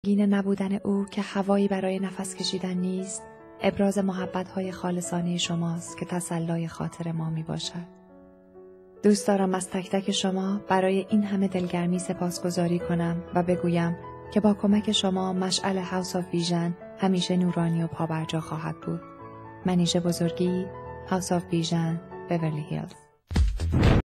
گین نبودن او که هوایی برای نفس کشیدن نیست، ابراز محبت‌های خالصانه شماست که تسلای خاطر ما می باشد. دوست دارم از تک تک شما برای این همه دلگرمی سپاسگزاری کنم و بگویم که با کمک شما مشعل هاوس آف ویژن همیشه نورانی و پابرجا خواهد بود. منیژه بزرگی، هاوس آف ویژن، بیورلی هیلز.